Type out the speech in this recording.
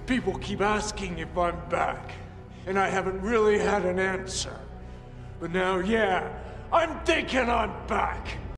People keep asking if I'm back, and I haven't really had an answer. But now, yeah, I'm thinking I'm back.